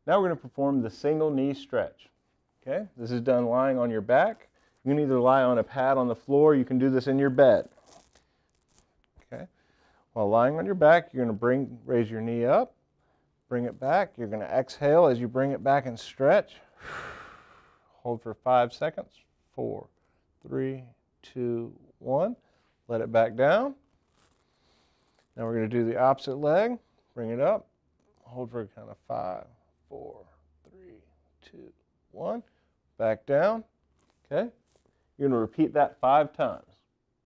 Now we're going to perform the single knee stretch. Okay, this is done lying on your back. You can either lie on a pad on the floor, you can do this in your bed. Okay, while lying on your back, you're going to raise your knee up, bring it back. You're going to exhale as you bring it back and stretch. Hold for 5 seconds. 4, 3, 2, 1. Let it back down. Now we're going to do the opposite leg. Bring it up. Hold for kind of 5, 4, 3, 2, 1. Back down. Okay. You're going to repeat that 5 times.